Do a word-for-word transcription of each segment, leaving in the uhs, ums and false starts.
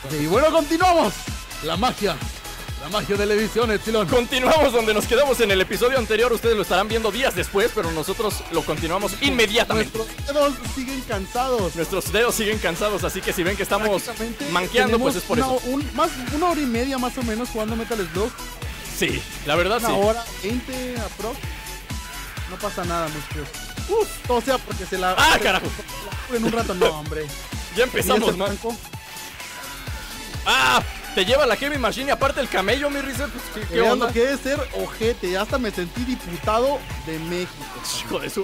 Y bueno, continuamos. La magia. La magia de la edición Epsilon. Continuamos donde nos quedamos en el episodio anterior. Ustedes lo estarán viendo días después, pero nosotros lo continuamos inmediatamente. Nuestros dedos siguen cansados. Nuestros dedos siguen cansados, así que si ven que estamos manqueando, pues es por una, eso. Un, más, una hora y media más o menos jugando Metal Slug. Sí, la verdad una sí. Una hora veinte aprox. No pasa nada, muchachos. Uf, o sea, porque se la... ¡Ah, se, carajo! En un rato, no, hombre. Ya empezamos, man. ¡Ah! Te lleva la Heavy Machine y aparte el camello, mi Rizer. Pues, ¿qué, qué onda? Que es ser ojete. Hasta me sentí diputado de México. Hijo de su...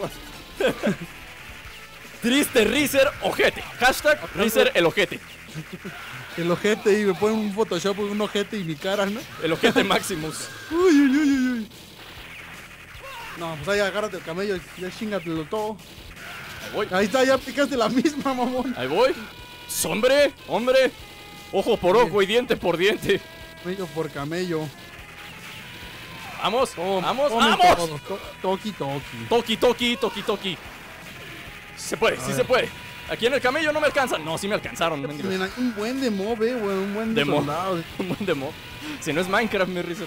Triste Rizer ojete. Hashtag Rizer el ojete. El ojete y me ponen un Photoshop un ojete y mi cara, ¿no? El ojete Maximus. Uy, uy, uy, uy, uy. No, pues ahí agárrate el camello, ya chingatelo todo. Ahí voy. Ahí está, ya picaste la misma, mamón. Ahí voy. Hombre, hombre. Ojo por ojo y diente por diente. Camello por camello. Vamos, Tom, vamos, tom, vamos. Todo, to, toki, toki. Toki, toki, toki, toki. Se puede, A sí ver. se puede. Aquí en el camello no me alcanzan. No, sí me alcanzaron. Mira, un buen de mob, eh, güey. Un buen de, de mob. Un buen de mob. Si no es Minecraft, mi risa.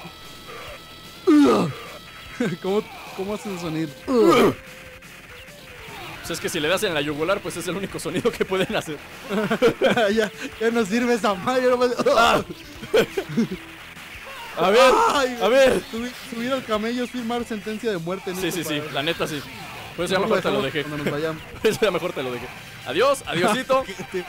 ¿Cómo, ¿Cómo hace el sonido? Pues es que si le das en la yugular, pues es el único sonido que pueden hacer. ya, ya no sirve esa madre. No me... ah. A ver, Ay, a ver. Subir, subir al camello es firmar sentencia de muerte. Sí, sí, sí, la neta sí. Pues ya mejor te lo dejé. Pues ya mejor te lo dejé. Adiós, adiosito.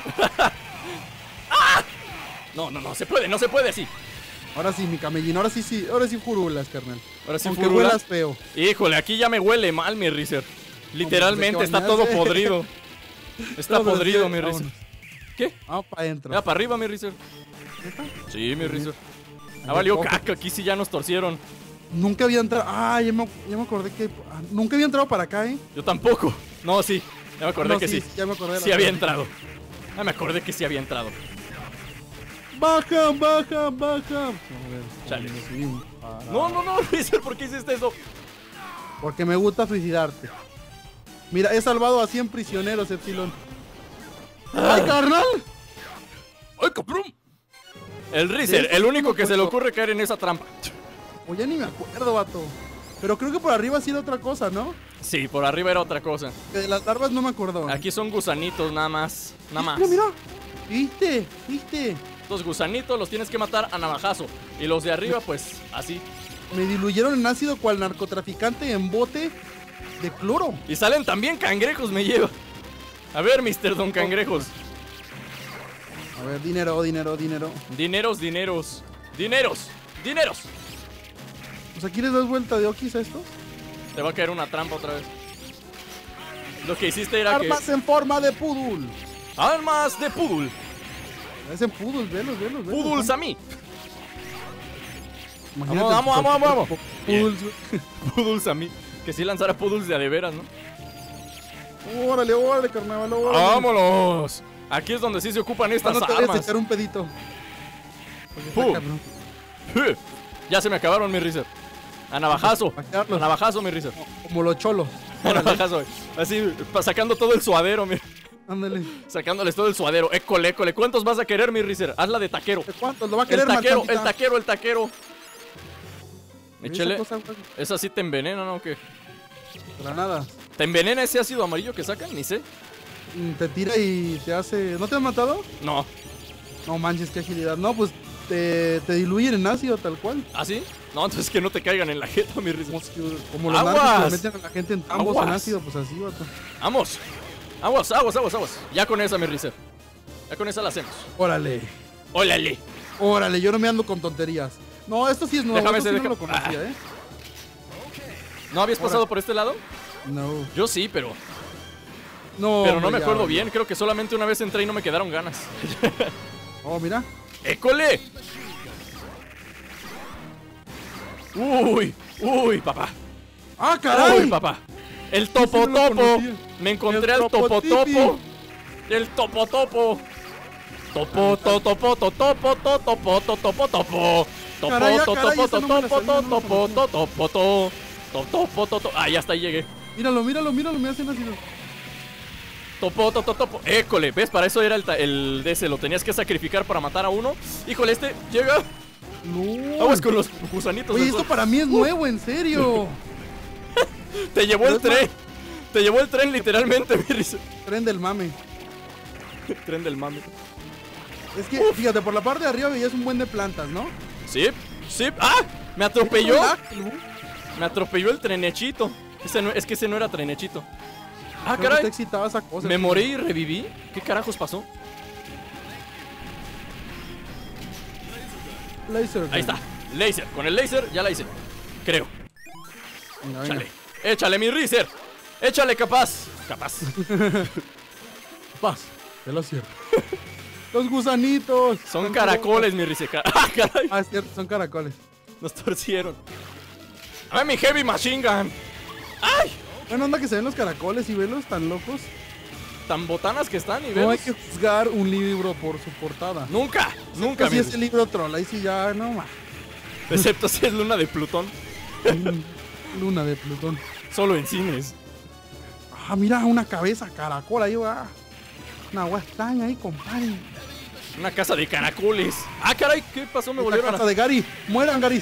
¡Ah! No, no, no, se puede, no se puede así. Ahora sí, mi camellino, ahora sí, sí, ahora sí furulas, carnal. Ahora sí Aunque furulas. huelas feo. Híjole, aquí ya me huele mal, mi Rizer. Literalmente está todo podrido. Está Todo podrido, bien, mi Rizer. ¿Qué? Vamos para adentro. Ya, para arriba, mi Rizer. Sí, mi Rizer. Ah, valió caca, aquí sí ya nos torcieron. Nunca había entrado. Ah, ya me, ya me acordé que. Ah, nunca había entrado para acá, eh. Yo tampoco. No, sí. Ya me acordé no, que sí. sí. Ya me acordé. Sí había entrado. Ya me acordé que sí había entrado. Baja, baja, baja. Chale. No, no, no, Rizer, ¿por qué hiciste eso? Porque me gusta suicidarte. Mira, he salvado a cien prisioneros, Epsilon. ¡Ay, carnal! ¡Ay, cabrón! El Rizer, el único que se le ocurre caer en esa trampa. O ya ni me acuerdo, vato. Pero creo que por arriba sí era otra cosa, ¿no? Sí, por arriba era otra cosa. Que de las larvas no me acuerdo. Aquí son gusanitos nada más. Nada más. Mira, mira. ¿Viste? ¿Viste? Los gusanitos los tienes que matar a navajazo. Y los de arriba, pues, así. Me diluyeron en ácido cual narcotraficante en bote de cloro. Y salen también cangrejos, me lleva. A ver, mister Don Cangrejos. A ver, dinero, dinero, dinero. Dineros, dineros. Dineros, dineros. Pues aquí les das vuelta de okis a estos. Te va a caer una trampa otra vez. Lo que hiciste era Armas que... en forma de pudul. Armas de pudul. Parecen pudul, velos, velos, velos. Puduls a mí. Imagínate Vamos, vamos, vamos, vamos. Puduls. Puduls a mí. Que si lanzara puduls de a de veras, ¿no? Órale, órale, carnaval, órale. ¡Vámonos! Aquí es donde sí se ocupan estas no te armas. Voy a echar un pedito. Puh. Ya se me acabaron, mi Rizer. A navajazo. A navajazo, mi Rizer. Como los cholos. A navajazo. Así, sacando todo el suadero, mi. Ándale. Sacándoles todo el suadero. École, école. ¿Cuántos vas a querer, mi Rizer? Hazla de taquero. ¿De cuántos? Lo va a querer, el taquero, Martantita. el taquero, el taquero. Échale. Esa, cosa, esa sí te envenena, ¿no? ¿Qué? Para nada. ¿Te envenena ese ácido amarillo que sacan? Ni sé. Te tira y te hace... ¿No te han matado? No. No manches, qué agilidad. No, pues te, te diluyen en ácido tal cual. ¿Ah, sí? No, entonces que no te caigan en la jeta, mi Rizer. Como, como los narcos que meten a la gente en tambos en ácido, pues así, vato. Vamos. Aguas, aguas, aguas, aguas. Ya con esa, mi Rizer. Ya con esa la hacemos. Órale. Órale. Órale, yo no me ando con tonterías. No, esto sí es nuevo. Déjame esto ser, sí no deja... lo conocía, ah. ¿eh? ¿No habías pasado Ahora. por este lado? No. Yo sí, pero... No, Pero no me ya, acuerdo ya. bien. Creo que solamente una vez entré y no me quedaron ganas. Oh, mira. ¡École! Uy, uy, papá. ¡Ah, caray! Uy, papá. El topo sí no topo. Me encontré al topo topo. El topo topo. Topo to topo to topo to topo to topo topo. Topo to topo to topo to topo to topo to topo to. Ah, ya hasta ahí llegué. Míralo, míralo, míralo, me hacen ácido. Topo, topo, topo. École, ¿ves? Para eso era el, el de ese. Lo tenías que sacrificar para matar a uno. Híjole, este llega. No. Aguas con los gusanitos. Oye, esto para mí es nuevo, en serio. Te llevó el tren. Te llevó el tren literalmente, mi risa. Tren del mame. Tren del mame. Es que, Uf. fíjate, por la parte de arriba veías un buen de plantas, ¿no? Sí, sí. ¡Ah! Me atropelló. Me atropelló el trenechito. Ese no, es que ese no era trenechito. Ah, Creo caray. te excitaba esa cosa, Me tío. morí y reviví. ¿Qué carajos pasó? Laser. Ahí está. Laser. Con el laser ya la hice. Creo. Venga, venga. Échale. Échale, mi Rizer. Échale, capaz. Capaz. Paz. Te lo cierro. Los gusanitos. Son caracoles, mi Rizer. Ah, caray. Ah, es cierto, son caracoles. Nos torcieron. ¡Ay, mi heavy machine gun! ¡Ay! Bueno, anda que se ven los caracoles y velos tan locos. Tan botanas que están y No vemos. hay que juzgar un libro por su portada. Nunca, nunca. Si mi ese libro troll, ahí sí ya no más. Excepto si es Luna de Plutón. Luna de Plutón. Solo en cines. Ah, mira, una cabeza caracol ahí va. Una agua extraña ahí, compadre. Una casa de caracoles. Ah, caray, ¿qué pasó? Me La volvieron casa a... de Gary. Mueran, Garis.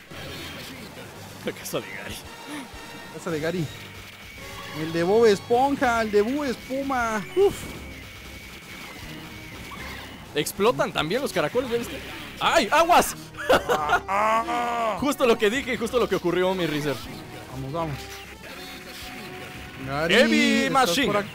La casa de Gary. Casa de Gary. El de Bob Esponja, el de Boo Espuma. Uf. Explotan también los caracoles, ¿ya viste? ¡Ay, aguas! Justo lo que dije y justo lo que ocurrió, mi Rizer. Vamos, vamos. Gary, Heavy estás machine. por acá.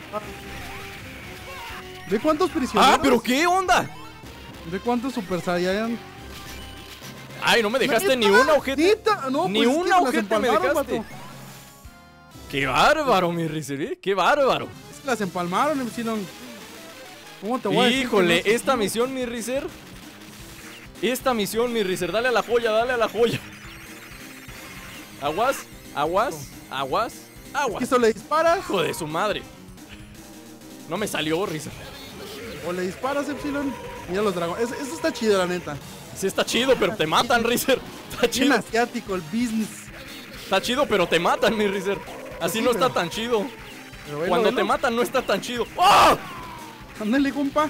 ¿De cuántos prisioneros? ¡Ah, pero qué onda! ¿De cuántos Super Saiyan? ¡Ay, no me dejaste ni ¡Neta! una ojete! ¡Neta! No, Ni pues es que una las ojete me empalmaron, dejaste. vato. ¡Qué bárbaro, mi Rizer! ¿eh? ¡Qué bárbaro! Es que las empalmaron, me hicieron. ¿Cómo te voy a decir que Híjole, no? esta misión, mi Rizer. Esta misión, mi Rizer. Dale a la joya, dale a la joya. Aguas, aguas, aguas, aguas. ¿Esto le disparas? Hijo de su madre. No me salió, Rizer. ¿O le disparas, Epsilon? Mira los dragones. Eso, eso está chido, la neta. Sí está chido, pero te matan, Rizer. Está Bien chido. asiático, el business. Está chido, pero te matan, mi Rizer. Así Sí, no pero- está tan chido. Pero velo, Cuando velo. te matan no está tan chido. ¡Oh! Ándale, compa.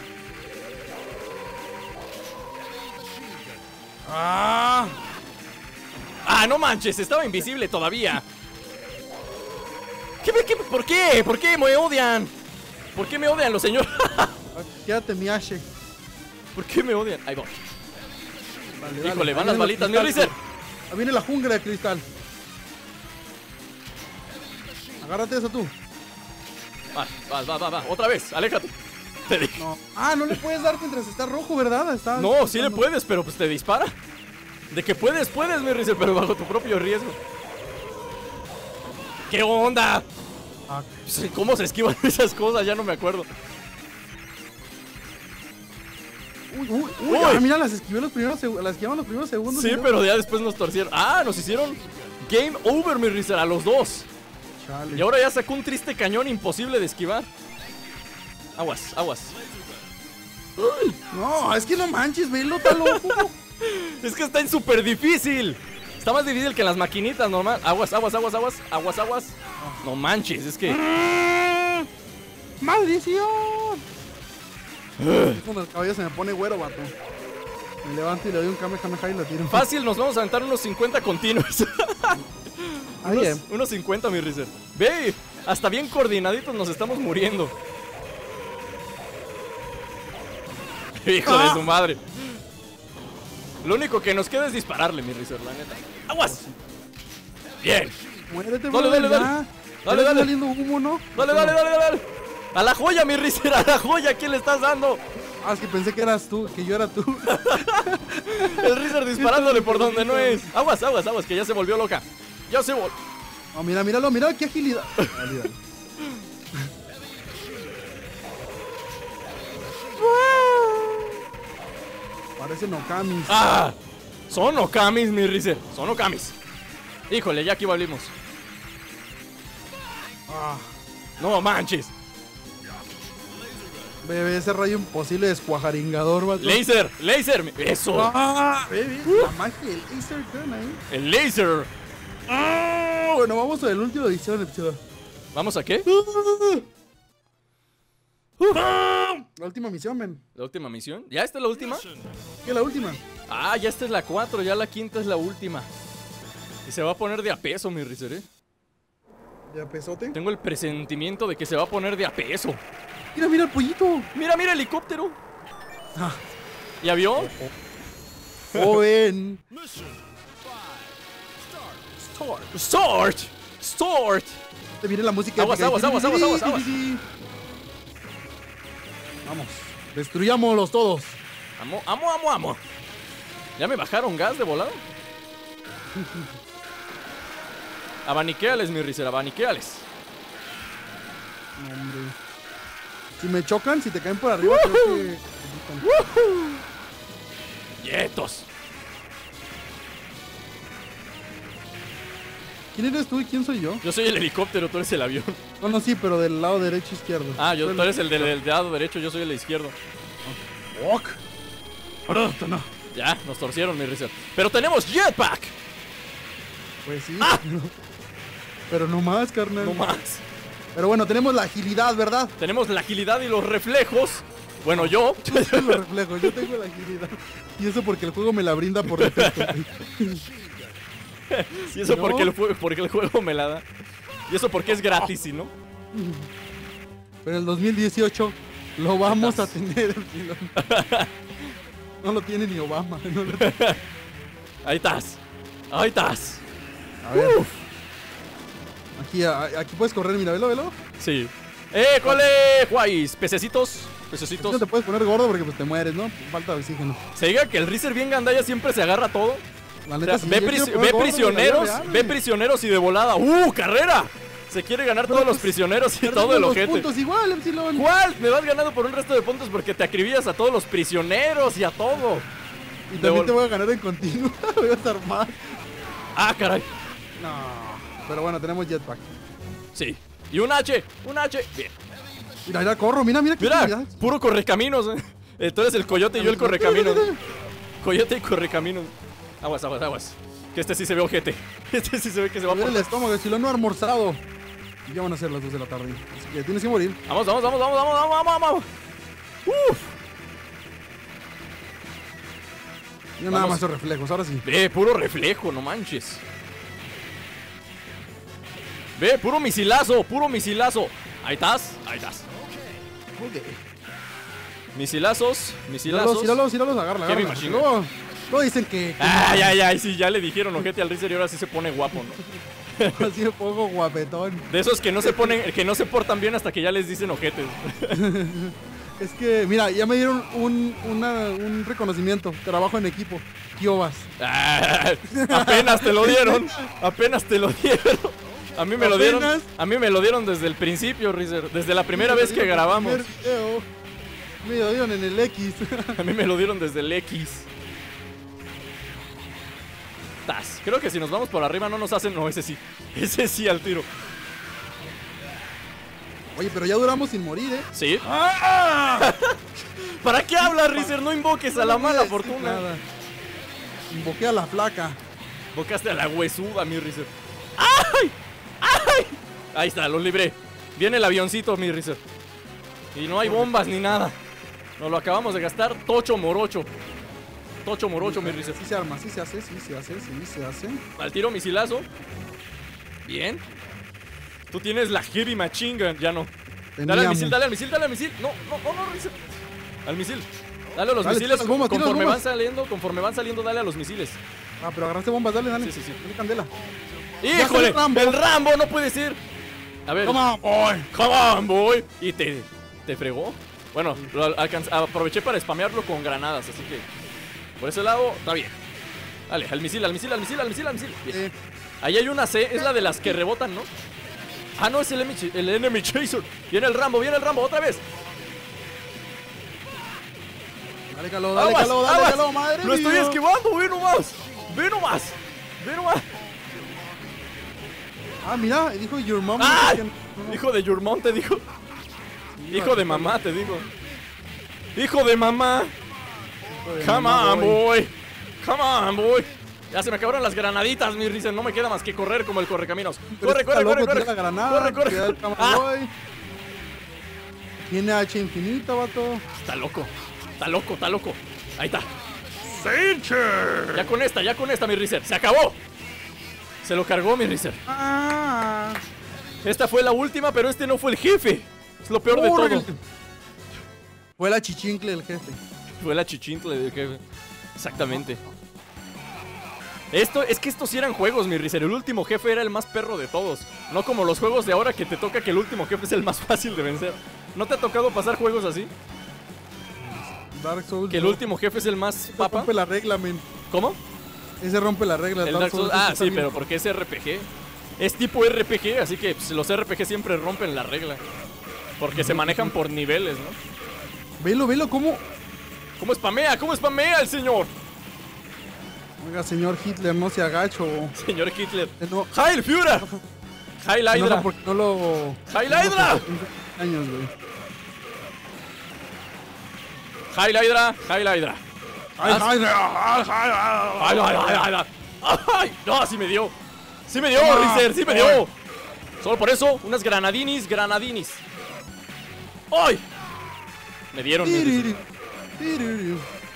¡Ah! ¡Ah, no manches! Estaba invisible todavía. ¿Qué, qué, ¿Por qué? ¿Por qué me odian? ¿Por qué me odian los señores? Quédate, mi Ashe. ¿Por qué me odian? Ahí va. Dale, dale. Híjole, Ahí van las vienen los balitas, mi cristales. Rizer. Ahí viene la jungla de cristal. Agárrate eso tú. Va, va, va, va, va. Otra vez, aléjate. Te dije. No. Ah, no le puedes dar mientras está rojo, ¿verdad? Está No, sí le puedes, pero pues te dispara. De que puedes, puedes, mi Rizer, pero bajo tu propio riesgo. ¿Qué onda? Ah, ¿Cómo se esquivan esas cosas? Ya no me acuerdo. uy, uy, uy. Uy. Ah, mira, las esquivé los primeros seg- las esquivaban los primeros segundos. Sí, y luego- pero ya después nos torcieron. Ah, nos hicieron game over, mi Rizer, a los dos. Chale. Y ahora ya sacó un triste cañón imposible de esquivar. Aguas, aguas. No, es que no manches, velo, está loco. Es que está en súper difícil. Está más difícil que en las maquinitas normal. Aguas, aguas, aguas, aguas, aguas, aguas. No manches, es que... ¡Maldición! Es cuando el caballo se me pone güero, vato. Me levanto y le doy un kamehameha y lo tiro. Fácil, nos vamos a aventar unos cincuenta continuos. Ahí, unos, eh. unos cincuenta, mi Rizer. Ve, hasta bien coordinaditos nos estamos muriendo. Hijo de Ah. su madre. Lo único que nos queda es dispararle, mi Rizer, la neta. ¡Aguas! Bien. Muérete, Dale, brother, dale, ya. dale. Ya Dale, le está dale. saliendo humo, ¿no? Dale, dale, dale, dale. A la joya, mi Rizer, a la joya. ¿Quién le estás dando? Ah, es que pensé que eras tú, que yo era tú. El Rizer disparándole por donde no es. Aguas, aguas, aguas, que ya se volvió loca. Ya se volvió. Oh, mira, míralo, mira qué agilidad. Dale, dale. Parecen Okamis. ¡Ah! Son Okamis, mi Rizer. Son Okamis. Híjole, ya aquí volvimos. Ah, No manches. bebé, ese rayo imposible descuajaringador, vato. Laser, laser. Eso. Ah, bebé, la magia del laser gun ahí. El laser. Ah, bueno, vamos al último edición, episodio. ¿Vamos a qué? La última misión, men. La última misión. ¿Ya esta es la última? ¿Qué es la última? Ah, ya esta es la cuatro, ya la quinta es la última. Y se va a poner de a peso, mi Rizer, ¿eh? ¿Ya pesote? Tengo el presentimiento de que se va a poner de a peso. Mira, mira el pollito. Mira, mira, helicóptero. Ah. ¿Ya vio? Joven. Start. Start. Start. Te viene la música. Aguas, aguas, aguas, aguas, aguas, aguas. Vamos, destruyámoslos todos. Amo, amo, amo, amo. ¿Ya me bajaron gas de volado? Abaniquéales, mi Rizer, abaniquéales. No, hombre. Si me chocan, si te caen por arriba, uh-huh. creo que... ¡Woohoo! ¡Quietos! ¿Quién eres tú y quién soy yo? Yo soy el helicóptero, tú eres el avión. Bueno, sí, pero del lado derecho izquierdo. Ah, yo, tú eres el del, del lado derecho, yo soy el de izquierdo. Ok. No. Ya, nos torcieron, mi Rizer. Pero tenemos jetpack. Pues sí. ¡Ah! Pero, pero no más, carnal. No más. Pero bueno, tenemos la agilidad, ¿verdad? Tenemos la agilidad y los reflejos. Bueno, yo. Yo tengo los reflejos, yo tengo la agilidad. Y eso porque el juego me la brinda por defecto. Y eso ¿No? porque, el porque el juego me la da. Y eso porque es gratis, ¿sí, no? Pero en el dos mil dieciocho lo vamos a tener. No lo tiene ni Obama. No lo tiene. Ahí estás. Ahí estás. A ver. Uf. Aquí, a, aquí puedes correr, mira, velo, velo. Sí. ¡Eh, cole! Guays, pececitos. Pececitos. No te puedes poner gordo porque pues te mueres, ¿no? Falta oxígeno. Se diga que el Rizer bien gandalla siempre se agarra todo. La neta, O sea, sí, ve, yo pris quiero ve poner prisioneros, gordo de la vida real, ve prisioneros y de volada. ¡Uh, carrera! Se quiere ganar Pero todos pues, los prisioneros y Perdemos todo el los ojete. puntos igual, Epsilon. ¿Cuál? Me vas ganando por un resto de puntos porque te acribillas a todos los prisioneros y a todo. Y también te voy a ganar en continuo. Voy a estar mal. Ah, caray. No. Pero bueno, tenemos jetpack. Sí. Y un H, un H. Bien. Mira, mira, corro, mira, mira. Mira, mira. puro correcaminos. ¿eh? Entonces el coyote y yo el correcaminos. Coyote y correcaminos. Aguas, aguas, aguas. Que este sí se ve ojete. Este sí se ve que se va a Mira el poner. estómago, si lo no ha almorzado. Y ya van a ser las dos de la tarde. Así que tienes que morir. Vamos, vamos, vamos, vamos, vamos, vamos, vamos, vamos. Uf. Mira nada más esos reflejos, ahora sí. Ve, puro reflejo, no manches. Ve, puro misilazo, puro misilazo. Ahí estás, ahí estás. Okay. Misilazos, misilazos. Síralos, síralos, agárrala, Heavy agárrala. machine. Luego, luego dicen que... que Ay, no. ay, ay, sí, ya le dijeron ojete al Rizer y ahora sí se pone guapo, ¿no? Así de poco guapetón. De esos que no se ponen, que no se portan bien hasta que ya les dicen ojetes. Es que, mira, ya me dieron un, una, un reconocimiento. Trabajo en equipo. Kiobas. Ah, apenas te lo dieron. Apenas te lo dieron. A mí me lo dieron. Apenas. A mí me lo dieron desde el principio, Rizer. Desde la primera vez que grabamos. Video. Me lo dieron en el X. A mí me lo dieron desde el X. Tas. Creo que si nos vamos por arriba no nos hacen. No, ese sí. Ese sí al tiro. Oye, pero ya duramos sin morir, ¿eh? Sí. ¡Ah! ¿Para qué hablas, Rizer? No invoques a la mala fortuna. Nada. Invoqué a la flaca. Invocaste a la huesuda, mi Rizer. ¡Ay! ¡Ay! Ahí está, lo libré. Viene el avioncito, mi Rizer. Y no hay bombas ni nada. Nos lo acabamos de gastar tocho morocho. Tocho morocho, mi Rizer. Sí se arma, sí se hace, sí se hace, sí se hace. Al tiro misilazo. Bien. Tú tienes la heavy machine gun. Ya no. Teníamos. Dale al misil, dale al misil, dale al misil. No, no, no, no, Rizer. Al misil. Dale a los Dale, misiles. tira las bombas, tira las Conforme van bombas. saliendo, conforme van saliendo, dale a los misiles. Ah, pero agarraste bombas, dale, dale. Sí, sí, sí. Dale candela. ¡Híjole! el Rambo. ¡El Rambo no puede ser! A ver. Come on, boy. Come on, boy. Y te, te fregó. Bueno, lo alcanz- aproveché para spamearlo con granadas, así que por ese lado está bien. Dale, al misil, al misil, al misil, al misil, al misil. Bien. Eh, Ahí hay una C, es la de las que rebotan, ¿no? Ah, no, es el enemy, el enemy chaser. Viene el Rambo, viene el Rambo, otra vez. dale calor, dale Aguas, calor, dale aguas. calor, madre Lo estoy mía. esquivando, ve nomás. Ve nomás. Ve nomás. Ah, mira, dijo your mom. ¡Ah! No, no. Hijo de your mom, te dijo. Hijo de mamá, te digo. Hijo de mamá. Hijo de Come mamá, on, boy. Come on, boy. Ya se me acabaron las granaditas, mi Rizer. No me queda más que correr como el correcaminos. Pero Corre, está corre, loco, corre, corre. tira la granada, Corre, corre, cuidado, corre. cama, Ah, boy. Tiene H infinita, vato. Está loco, está loco, está loco. Ahí está. Cincher. Ya con esta, ya con esta, mi Rizer. Se acabó. Se lo cargó, mi Rizer. Ah. Esta fue la última, pero este no fue el jefe. Es lo peor de todo. Fue la chichincle del jefe. Fue la chichincle del jefe. Exactamente. Esto, es que estos sí eran juegos, mi Rizer. El último jefe era el más perro de todos. No como los juegos de ahora que te toca que el último jefe es el más fácil de vencer. ¿No te ha tocado pasar juegos así? Dark Souls. Que el no. último jefe es el más Ese papa. rompe la regla, men. ¿Cómo? Ese rompe la regla. El Dark Souls. Ah, sí, pero porque es R P G. Es tipo R P G, así que pues, los R P G siempre rompen la regla. Porque se manejan por niveles, ¿no? Velo, velo, ¿cómo? ¿Cómo spamea? ¿Cómo spamea el señor? Oiga, señor Hitler, no se agacho. Señor Hitler. No. ¡Heil Führer! ¡Heil Hydra! No, porque no lo... ¡Heil Hydra! Años, güey. ¡Heil Hydra! ¡Heil Hydra! ¡Ay, ay, ay, ¡Ay, ay, ay, ay! ¡Ay! ¡No! ¡Sí me dio! ¡Sí me dio, Ah, Rizer! ¡Sí me dio! Solo por eso, unas granadinis, granadinis. ¡Ay! Me dieron. Tiriri, tiriri.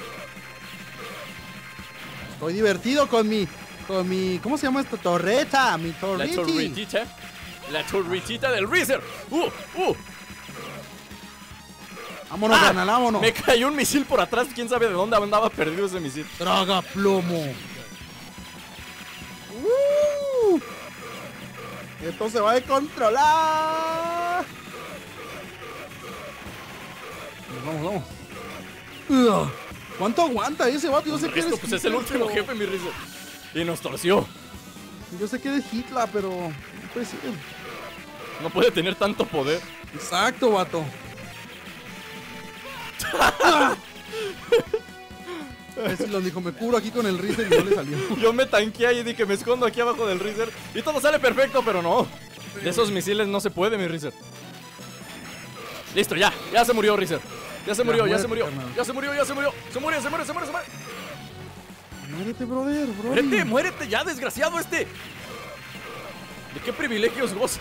Estoy divertido con mi... Con mi... ¿Cómo se llama esta? Torreta. Mi La torriti. torretita. La torretita del Rizer. ¡Uh! ¡Uh! Vámonos, ¡Ah! carnal, vámonos. Me cayó un misil por atrás. ¿Quién sabe de dónde andaba perdido ese misil? Traga plomo. Uh, esto se va a controlar. Vamos, vamos. Ugh. ¿Cuánto aguanta ese vato? Yo sé que Esto eres pues es el Hitler, último pero- jefe, mi Rizer. Y nos torció. Yo sé que eres Hitler, pero... no puede ser. No puede tener tanto poder. Exacto, vato. Ese lo dijo, me cubro aquí con el Rizer y no le salió. Yo me tanqueé y dije, me escondo aquí abajo del Rizer. Y todo sale perfecto, pero no. De esos misiles no se puede, mi Rizer. Listo, ya. Ya se murió, Rizer. Ya se Ya, murió, ya se muérete, murió. carnal. Ya se murió, ya se murió. Se muere, se muere, se muere, se muere. Muérete, brother, brother. Muérete, muérete ya, desgraciado este. ¿De qué privilegios goza?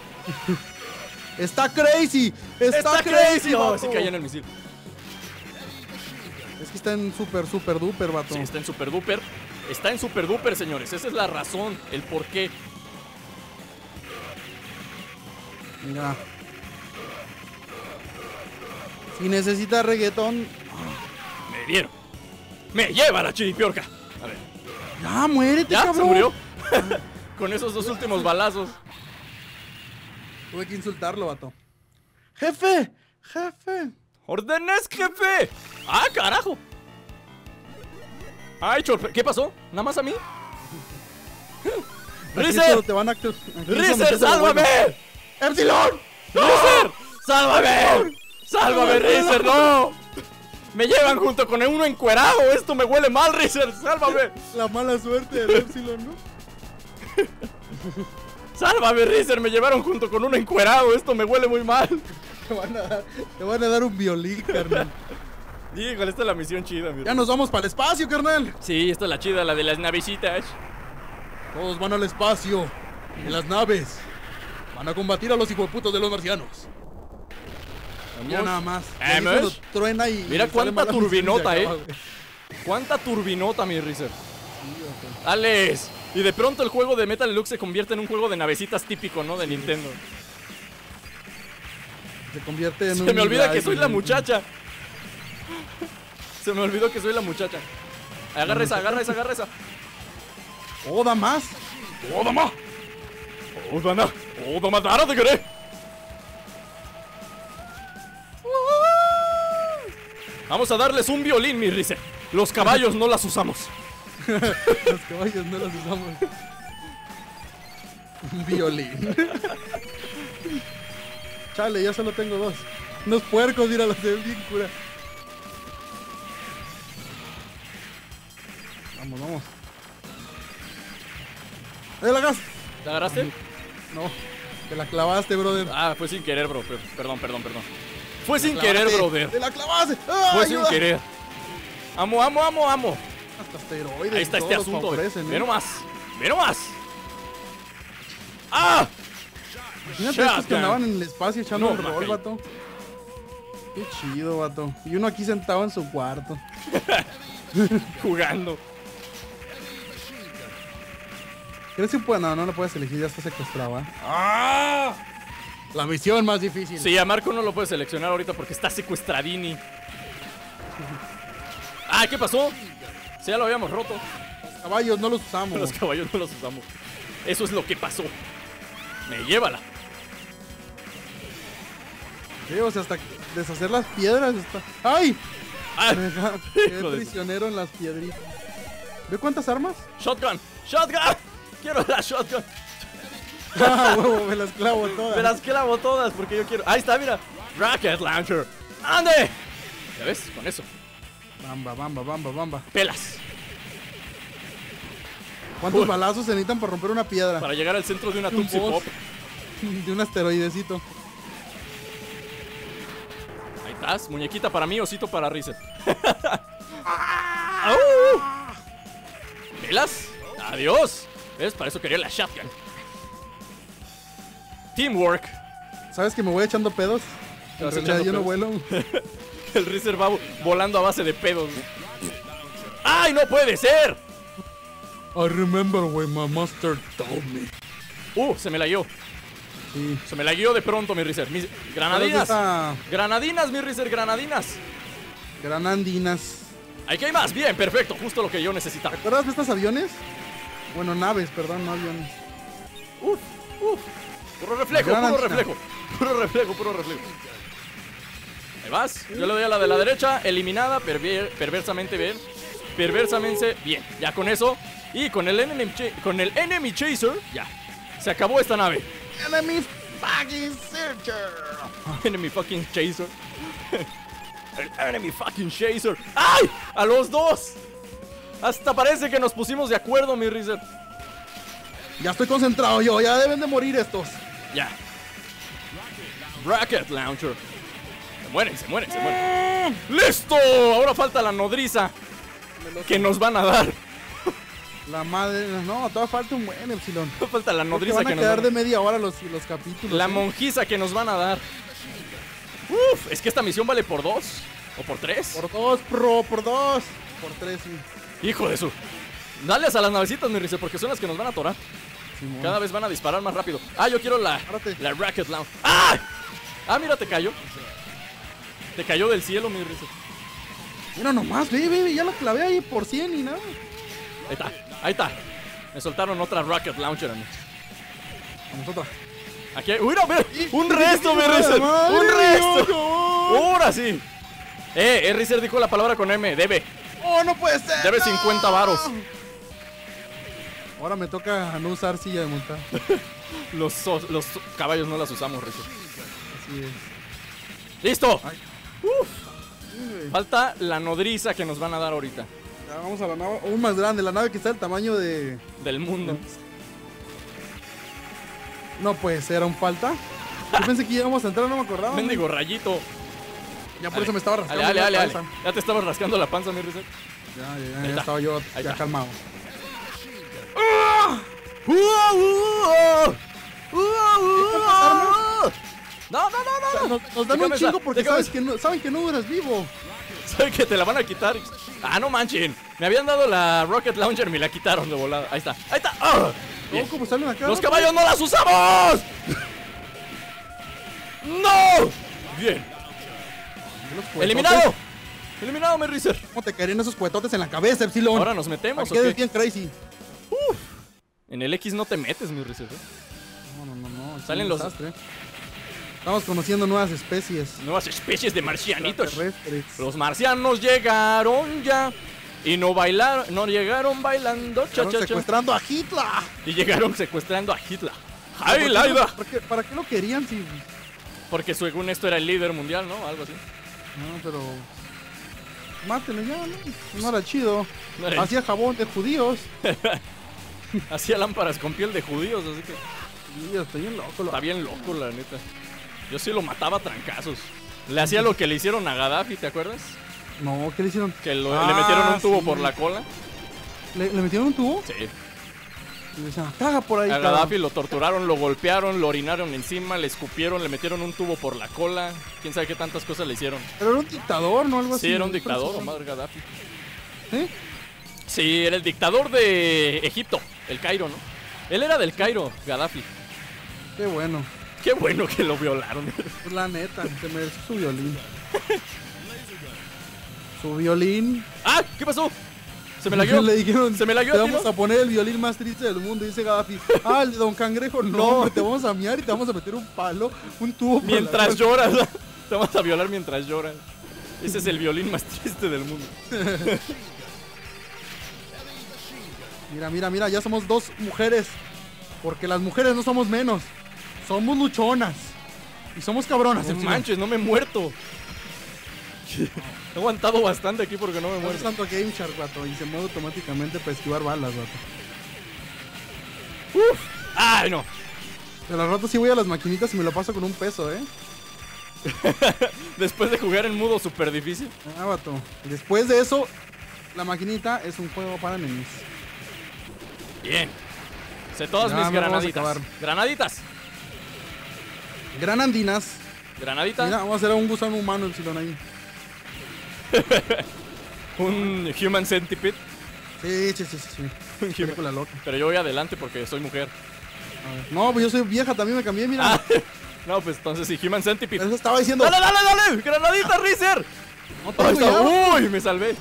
Está crazy. Está, Está crazy, crazy. Oh, vato. sí caía en el misil. Es que está en super, super duper, vato. Sí, está en super duper. Está en super duper, señores. Esa es la razón, el por qué. Mira. Si necesita reggaetón. Me dieron. Me lleva la chiripiorca. A ver. Ya, muérete, ¿Ya? cabrón. ¿Se murió? Con esos dos últimos balazos. Tuve que insultarlo, vato. Jefe, jefe. ¡Órdenes, jefe! ¡Ah, carajo! ¡Ay, chorpe! ¿Qué pasó? ¿Nada más a mí? Aquí ¡Rizer! solo te van a... aquí solo ¡Rizer, metes a lo sálvame! bueno. ¡Epsilon! ¡Rizer! ¡Sálvame! ¡Sálvame, Rizer! ¡No! ¡Me llevan junto con uno encuerado! ¡Esto me huele mal, Rizer! ¡Sálvame! La mala suerte del Epsilon, ¿no? ¡Sálvame, Rizer! ¡Me llevaron junto con uno encuerado! ¡Esto me huele muy mal! Te van a dar, te van a dar un violín, carnal. Híjole, esta es la misión chida, mira. Ya nos vamos para el espacio, carnal. Sí, esta es la chida, la de las navecitas. Todos van al espacio. En las naves. Van a combatir a los hijueputos de los marcianos. Mira nada más. Y ahí Vamos. cuando truena y Mira y cuánta sale mala turbinota, misión y se eh. acaba, güey. ¿Cuánta turbinota, mi Rizer? ¡Alex! Y de pronto el juego de Metal Slug se convierte en un juego de navecitas típico, ¿no? De Nintendo. Se convierte en Se un... me olvida que ay, soy la güey. muchacha. Se me olvidó que soy la muchacha. Agarra esa, agarra esa, agarra esa. ¡Oh, da más! ¡Oh, dama! ¡Oh, dama! ¡Oh, dama, dara te queré! Vamos a darles un violín, mi Rizer. Los caballos no las usamos. Los caballos no los usamos. Un violín. Chale, ya solo tengo dos. Unos puercos, mira, los de bien cura. Vamos, vamos. ¡Eh, la gas! ¿La agarraste? No, te la clavaste, brother. Ah, fue sin querer, bro. Per- Perdón, perdón, perdón. Fue sin Clavaste, querer, brother. ¡Te la clavaste! ¡Ah, Fue sin ayuda! querer. Amo, amo, amo, amo. Hasta asteroides. Ahí está y este todos asunto. Ve, favorecen, ve ¿eh? nomás. Ve nomás. ¡Ah! Imagínate estos que Shotgun. andaban en el espacio echando No, el rol, Mackay. vato. Qué chido, vato. Y uno aquí sentado en su cuarto. Jugando. ¿Crees que puede? No, no lo puedes elegir, ya está secuestrado, ¿eh? ¡Ah! La misión más difícil. Sí, a Marco no lo puedes seleccionar ahorita porque está secuestradini. ¡Ah! ¿Qué pasó? Sí, ya lo habíamos roto. Caballos no los usamos. Los caballos no los usamos. Eso es lo que pasó. Me llévala. Sí, o sea, hasta deshacer las piedras está. ¡Ay! ¡Ay! Me deja- Hijo Quedé de- prisionero en las piedritas. ¿Ve cuántas armas? ¡Shotgun! ¡Shotgun! ¡Quiero la shotgun! Ah, huevo, me las clavo todas. Me las clavo todas porque yo quiero. Ahí está, mira. Rocket Launcher. ¡Ande! ¿Ya ves? Con eso. Bamba, bamba, bamba, bamba. Pelas. ¿Cuántos Uy. balazos se necesitan para romper una piedra? Para llegar al centro de una Un Tootsie boss. Pop. De un asteroidecito. Ahí estás. Muñequita para mí, osito para Reset. ¡Au! ¿Pelas? ¡Adiós! ¿Ves? Para eso quería la shotgun. Teamwork. ¿Sabes que me voy echando pedos? ¿Te En vas realidad echando yo no pedos? vuelo. El Reset va volando a base de pedos. ¡Ay, no puede ser! I remember when my master told me. Uh, se me la guió. Sí. Se me la guió de pronto, mi Reset. Mis ¿Sabes de granadinas. esta Granadinas, mi Reset, granadinas. Granandinas. Aquí hay más. Bien, perfecto. Justo lo que yo necesitaba. ¿Te acuerdas de estos aviones? Bueno, naves, perdón, no aviones. Uf, uf. Puro reflejo, La puro granadina. reflejo. Puro reflejo, puro reflejo. Ahí vas. Yo le doy a la de la derecha. Eliminada. perver- perversamente bien. Perversamente bien. Ya con eso. Y con el enemy, cha- con el enemy chaser. Ya. Se acabó esta nave. Enemy fucking searcher. Enemy fucking chaser. El enemy fucking chaser. ¡Ay! ¡A los dos! Hasta parece que nos pusimos de acuerdo, mi Reset. Ya estoy concentrado yo, ya deben de morir estos. Ya. Rocket Launcher. Se mueren, se mueren, se mueren. ¡Listo! Ahora falta la nodriza que nos van a dar. La madre, no, todavía falta un buen Epsilon. Falta la Porque nodriza van a que nos quedar van de a dar. media hora los, los capítulos. La ¿eh? monjiza que nos van a dar. Uf, es que esta misión vale por dos. ¿O por tres? Por dos, pro, por dos. Por tres, sí. Hijo de su. Dale a las navecitas, mi Rice, porque son las que nos van a atorar. Simón. Cada vez van a disparar más rápido. Ah, yo quiero la, Párate. la Rocket Launch. ¡Ah! Ah, mira, te cayó. Te cayó del cielo, mi Rice. Mira nomás, ve, ve, ve, ya la clavé ahí por cien y nada. Ahí está, ahí está. Me soltaron otra Rocket Launcher a mí. Vamos otra. Aquí hay. ¡Mira, mira! ¡Un resto, mi Rice! Madre ¡Un mía, resto! cabrón. ¡Ahora sí! Eh, eh, Rizer dijo la palabra con M. Debe. ¡Oh, no puede ser! Debe no! cincuenta varos. Ahora me toca no usar silla de montar. Los, so- los caballos no las usamos, Rizer. Así es. ¡Listo! Ay. Uf. Sí, güey. Falta la nodriza que nos van a dar ahorita. Ya vamos a la nave aún más grande, la nave que está del tamaño de... Del mundo. No puede ser, aún falta. Yo pensé que íbamos a entrar, no me acordaba. Mendigo rayito. Ya por eso me estaba rascando Ale, ale, la ale, cabeza. ale. Ya te estabas rascando la panza, mi Rizer. Ya, ya, Ahí ya, ya está. estaba yo Ahí ya está. calmado. No, no, no, no. Nos, nos dan Déjame un chingo sa- porque déjame sabes que no, saben que no duras vivo. Saben que te la van a quitar. Ah, no manchen. Me habían dado la Rocket Launcher, me la quitaron de volada. Ahí está, ahí está. ¡Ah! Bien. No, como salen acá. ¡Los caballos no las usamos! ¡No! Bien. Los cuetotes. ¡Eliminado! ¡Eliminado, mi Rizer! ¿Cómo te caerían esos cuetotes en la cabeza, Epsilon? ¿Ahora nos metemos o Para que qué? quedes bien crazy. En el X no te metes, mi Rizer. ¿eh? No, no, no, no. es Salen un los- desastre. Estamos conociendo nuevas especies. Nuevas especies de marcianitos. Terrestres. Los marcianos llegaron ya. Y no bailaron, no llegaron bailando, cha, Estaban cha, cha. secuestrando a Hitler. Y llegaron secuestrando a Hitler. ¿Por ¡Ay, qué Laida! lo- por qué- ¿Para qué lo querían si...? Porque según esto era el líder mundial, ¿no? Algo así. No, pero... Mátenlo ya, ¿no? No era chido. No era- Hacía jabón de judíos. Hacía lámparas con piel de judíos, así que Sí, está bien loco. lo- está bien loco, la neta. Yo sí lo mataba a trancazos. Le hacía lo que le hicieron a Gaddafi, ¿te acuerdas? No, ¿qué le hicieron? Que lo- Ah, le metieron un tubo sí. por la cola. ¿Le, le metieron un tubo? Sí. Y le decían, caga por ahí, A cabrón. Gaddafi lo torturaron, lo golpearon, lo orinaron encima, le escupieron, le metieron un tubo por la cola. Quién sabe qué tantas cosas le hicieron. Pero era un dictador, ¿no? Algo así. Sí, era un dictador, Omar Gaddafi. ¿Sí? Sí, era el dictador de Egipto, el Cairo, ¿no? Él era del Cairo, Gaddafi. Qué bueno. Qué bueno que lo violaron. Pues la neta, se mereció su violín. Su violín. ¡Ah! ¿Qué pasó? Se me lagueó. Le dijeron, Se me lagueó, te ¿a ti vamos no? a poner el violín más triste del mundo. Y dice Gaddafi, ah, el de Don Cangrejo, no, No. hombre, te vamos a miar y te vamos a meter un palo, un tubo por la Mientras cola". lloras. Te vamos a violar mientras lloras. Ese es el violín más triste del mundo. Mira, mira, mira, ya somos dos mujeres. Porque las mujeres no somos menos. Somos luchonas. Y somos cabronas. No Epsilon. manches, no me he muerto. He aguantado bastante aquí porque no me Estás muerto. usando Game Shark, vato. Y se mueve automáticamente para esquivar balas, vato. Uf. ¡Ay, no! Pero al rato sí voy a las maquinitas y me lo paso con un peso, ¿eh? Después de jugar en mudo súper difícil. Ah, vato. Después de eso, la maquinita es un juego para nenis. Bien. Sé todas Ya, mis me vamos a granaditas. acabar. Granaditas. Gran andinas. Granadita. Mira, vamos a hacer a un gusano humano, Epsilon ahí. Un Human Centipede. Sí, sí, sí, sí. sí. Un human- Película loca. Pero yo voy adelante porque soy mujer. A ver. No, pues yo soy vieja, también me cambié, mira. Ah, no, pues entonces sí, Human Centipede. Eso estaba diciendo. ¡Dale, dale, dale! ¡Granadita, Rizer! No Ahí tengo está. ya. ¡Uy! Me salvé.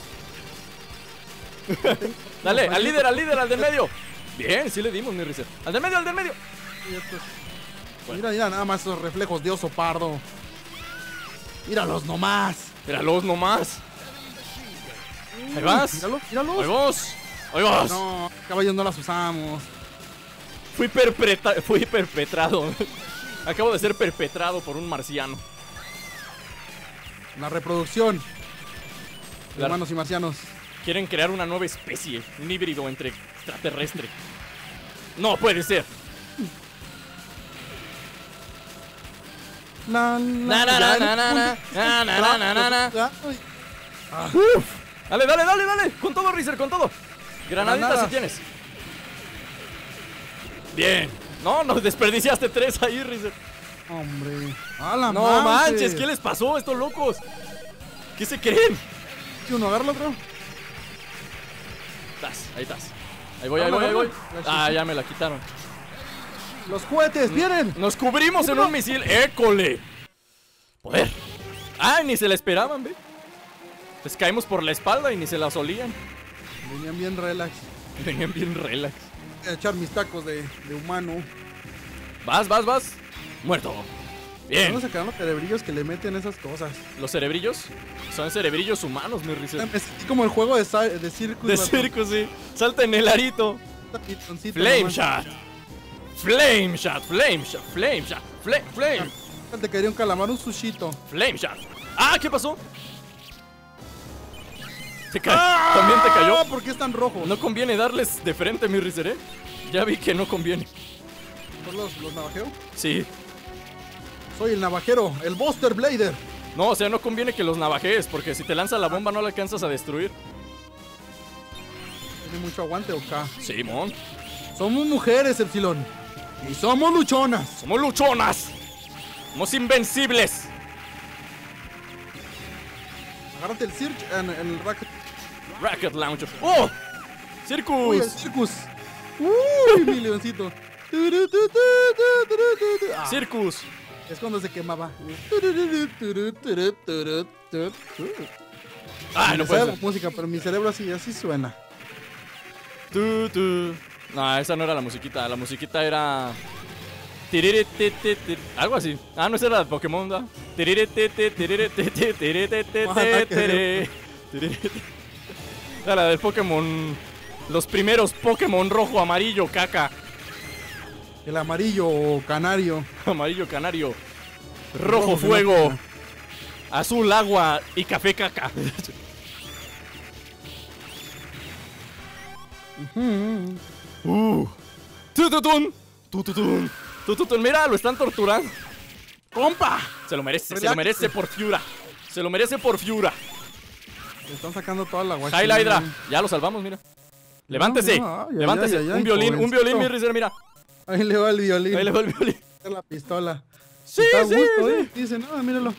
Dale, al líder, al líder, al del medio. Bien, sí le dimos, mi Rizer. Al del medio, al del medio. Y esto es- Mira, mira, nada más esos reflejos de oso pardo. Míralos nomás. Míralos nomás. Ahí vas. Míralo, Ahí míralos. vos. Ahí vos. No, caballos no las usamos. Fui, perpetra- fui perpetrado. Acabo de ser perpetrado por un marciano. La reproducción. De La- humanos y marcianos. Quieren crear una nueva especie, un híbrido entre extraterrestre. No puede ser. La, Na, na, ya na, el na, punto- na, na, na, na, na, na. Ya, ay, Uf. Dale, dale, dale, dale. Con todo, Rizer, con todo. Granaditas Granadas. si tienes. Bien. No, no desperdiciaste tres ahí, Rizer. Hombre. A la No manches, ¿qué les pasó a estos locos? ¿Qué se creen? Si uno agarra el otro. Estás, ahí estás. Ahí voy, ahí voy, ahí voy. Ah, ya me la quitaron. Los cohetes, vienen. Nos cubrimos en un misil. ¡École! Poder. Ah, ni se la esperaban, ve. Les caímos por la espalda y ni se la solían. Venían bien relax. Venían bien relax. Voy a echar mis tacos de, de humano. Vas, vas, vas. Muerto. Bien. ¿Dónde sacaron los cerebrillos que le meten esas cosas? Los cerebrillos son cerebrillos humanos, mi Rizer. Me sentí como el juego de, sa- de Circus. De vato. circo, sí. Salta en el arito. Pitoncito Flame nomás. shot. Flame shot, flame shot, flame shot, flame, flame, Te caería un calamar, un sushito. flame shot. Ah, ¿qué pasó? Se ca- También te cayó. Ah, ¿por qué están rojos? No conviene darles de frente, mi Rizer, ¿eh? Ya vi que no conviene. ¿Son los, los navajeros? Sí. Soy el navajero, el Buster Blader. No, o sea, no conviene que los navajees, porque si te lanza la bomba no la alcanzas a destruir. Tiene mucho aguante, ¿o qué? Simón. Somos mujeres, Epsilon. Y somos luchonas. Somos luchonas. Somos invencibles. Agárrate el Circh en el racket. Rocket Launcher. ¡Oh! Uy, ¡Circus! el Circus. Uy, mi leoncito. Turu, tu, tu, tu, turu, tu, tu. Ah, ¡Circus! es cuando se quemaba. Turu, turu, turu, turu, turu, turu. ¡Ah, no Me puede sabe ser! la música, pero mi cerebro así, así suena. Tu, tu. No, esa no era la musiquita. La musiquita era. Tiriritetetir- Algo así. Ah, no, esa era la de Pokémon, ¿verdad? Tiriritetetir- tiriritetetir- tiriritetetir- tiririte- Era la del Pokémon. Los primeros Pokémon rojo, amarillo, caca. El amarillo o canario. Amarillo, canario. Rojo, Rojo, fuego. caca. Azul, agua. Y café, caca. Mm. Uh. Tututun. Tututun. Tututun. Mira, lo están torturando. ¡Compa! Se lo merece, se lo Relájate. merece por Fiura. Se lo merece por Fiura. Le están sacando toda la guachina. Hyla Hydra. Ya lo salvamos, mira. Levántese, no, ay, levántese. ay, ay, ay, un violín, un jovencito. violín, mi Rizer, mira. Ahí le va el violín. Ahí le va el violín. La pistola. Sí, Está a sí, gusto, sí. ¿eh? Dice, no, míralo.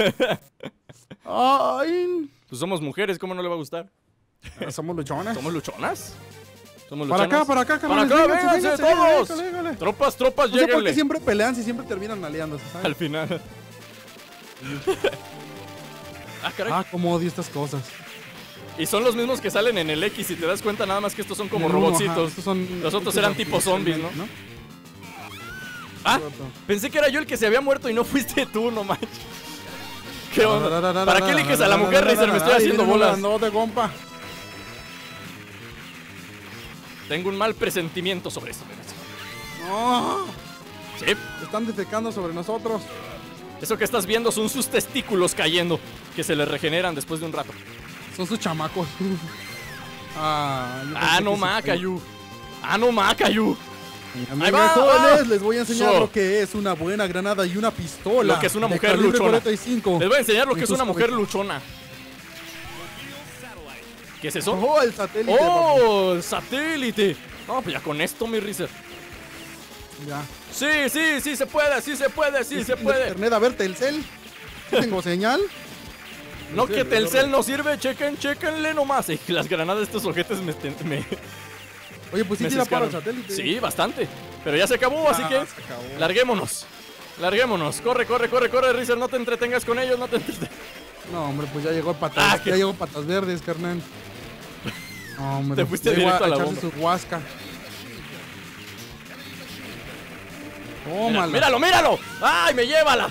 Ay. Pues somos mujeres, ¿cómo no le va a gustar? Somos luchonas. ¿Somos luchonas? ¿Somos Para luchonas? acá, para acá, Para carnales. acá, vénganse, vénganse vénganse, todos. véngale, véngale. Tropas, tropas, No sé por qué lléguenle. siempre pelean si siempre terminan aliándose, ¿sabes? Al final. Ah, caray. Ah, cómo odio estas cosas. Y son los mismos que salen en el X, si te das cuenta, nada más que estos son como En el uno, ajá, robotcitos. estos son Los otros hechos eran tipo zombies, ¿no? artificialmente, Ah, pensé que era yo el que se había muerto y no fuiste tú, no manches. ¿Qué onda? ¿Para qué eliges a la mujer, Rizer? Me estoy Ay, haciendo viene un bolas. grandote, compa. Tengo un mal presentimiento sobre esto, Rizer. No, Sí, están defecando sobre nosotros. eso que estás viendo son sus testículos cayendo, que se les regeneran después de un rato. Son sus chamacos. Ah, yo Ah, pensé no que ma, se- Cayu. Ah, no ma, Cayu. Mira, Ahí mira, va, jóvenes, va. les voy a enseñar So. lo que es una buena granada y una pistola. Lo que es una de mujer calibre luchona. cuarenta y cinco. Les voy a enseñar lo que En es sus una mujer cabezas. luchona. ¿Qué es eso? Oh, el satélite. ¡Oh! El satélite. No, pues ya con esto, mi Rizer. papi. Ya. Sí, sí, sí se puede, sí se puede, sí se puede. Internet, a ver, Telcel. ¿Sí tengo señal? No que Telcel no sirve, chequen, chequenle nomás. Eh, las granadas de estos ojetes me, me, Oye, pues sí me tira para el ciscaron. satélite. Sí, bastante. Pero ya se acabó, así Ah, que se acabó. larguémonos. Larguémonos. Corre, corre, corre, corre, Rizer. No te entretengas con ellos, no te entretengas. No, hombre, pues ya llegó patas. Ah, ya que- llegó patas verdes, carnal. No, hombre. Te fuiste ya llegó directo a la echarse bomba. su huasca. Mira, Tómala. míralo, míralo. ¡Ay, me llévala!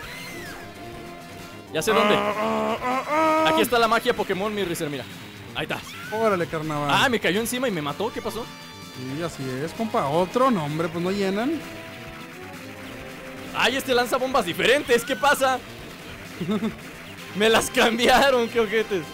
Ya sé dónde. Aquí está la magia Pokémon, mi Rizer, mira. Ahí está. Órale, carnaval. Ah, me cayó encima y me mató. ¿Qué pasó? Sí, así es, compa. Otro, no, hombre, pues no llenan. ¡Ay, este lanza bombas diferentes! ¿Qué pasa? Me las cambiaron, qué ojetes.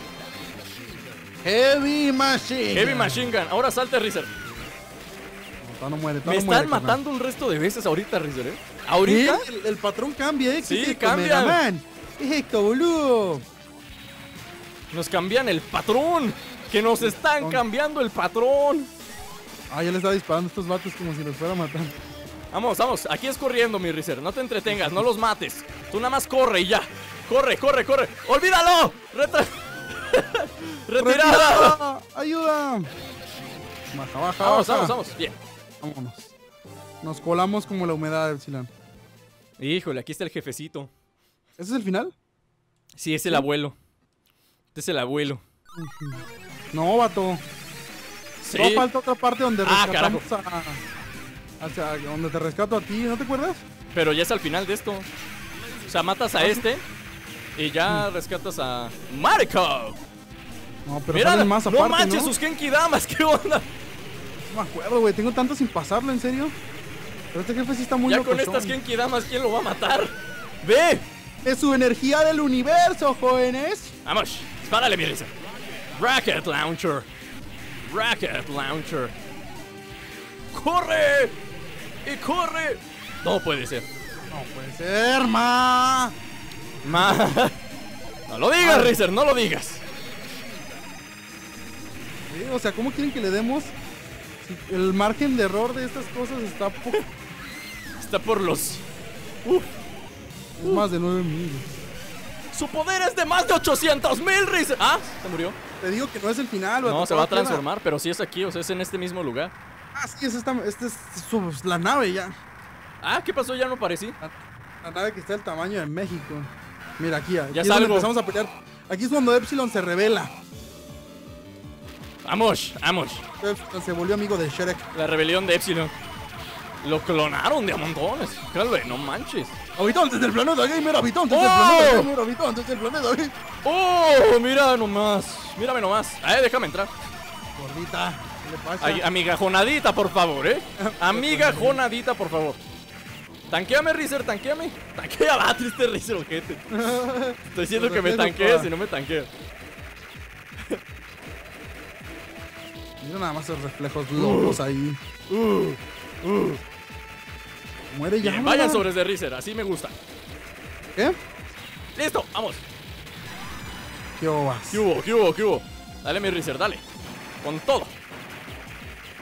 Heavy Machine. Heavy Machine Gun. Ahora salte, Rizer. No, no muere, Me no están muere, carnal. matando un resto de veces ahorita, Rizer, ¿eh? ¿Ahorita? Sí, el, el patrón cambia, ¿eh? ¿Qué Sí, es esto, cambia. Megaman? ¿Qué es esto, boludo? Nos cambian el patrón. Que nos están Patrón. cambiando el patrón. Ah, ya le estaba disparando a estos vatos como si los fuera a matar. Vamos, vamos. Aquí es corriendo, mi Rizer. No te entretengas, no los mates. Tú nada más corre y ya. Corre, corre, corre. ¡Olvídalo! Retra... ¡Retirada! ¡Retirada! ¡Ayuda! Baja, baja, Vamos, baja. vamos, vamos. Bien. Vámonos. Nos colamos como la humedad de Epsilon. Híjole, aquí está el jefecito. ¿Ese es el final? Sí, es el abuelo. Este es el abuelo. No, vato. Sí. No, falta otra parte donde Ah, rescatamos a... Hacia donde te rescato a ti, ¿no te acuerdas? Pero ya es al final de esto. O sea, matas a este y ya rescatas a Mariko. No, pero Mira, salen más no aparte, manches, ¿no? sus Genki Damas, ¿qué onda? No me acuerdo, güey. Tengo tanto sin pasarlo, ¿en serio? Pero este jefe sí está muy Ya con locochón. estas Genki Damas, ¿quién lo va a matar? ¡Ve! Es su energía del universo, jóvenes. Vamos, dispárale, mi Rizer. Rocket Launcher. Rocket Launcher. ¡Corre! ¡Y corre! No puede ser. No puede ser, ma. Ma... No lo digas, Rizer, no lo digas. Sí, o sea, ¿cómo quieren que le demos? Si el margen de error de estas cosas está po- Está por los... Uf, es más de nueve mil. su poder es de más de ochocientos mil, Rizer. Ah, se murió. Te digo que no es el final, vato, No, se va a todavía queda. transformar, pero sí es aquí, o sea, es en este mismo lugar. Ah, sí, es esta, esta es su- la nave ya. Ah, ¿qué pasó? Ya no aparecí. La, la nave que está del tamaño de México. Mira, aquí, aquí Ya es donde salgo. empezamos a pelear. Aquí es cuando Epsilon se revela. Vamos, vamos. Epsilon se volvió amigo de Shrek. La rebelión de Epsilon. Lo clonaron de a montones. Jale, no manches. Habitantes del planeta gamer, habitantes ¡Oh! del planeta gamer, habitantes del planeta gamer. ¡Oh! Mira nomás. Mírame nomás. Eh, déjame entrar. Gordita, ¿qué le pasa? Ay, amiga jonadita, por favor, ¿eh? Amiga jonadita, por favor. Tanqueame, Rizer, tanqueame. Tanquea, va, triste Rizer, ojete. Estoy diciendo que me tanquees y no me tanqueas. Mira nada más esos reflejos locos ahí. Uh, uh. Muere ya. Bien, ¿verdad? vayan sobre de Rizer, así me gusta. ¿Qué? Listo, vamos. ¿Qué bobas? ¿Qué hubo? ¿Qué hubo? ¿Qué hubo? Dale, mi Rizer, dale. Con todo.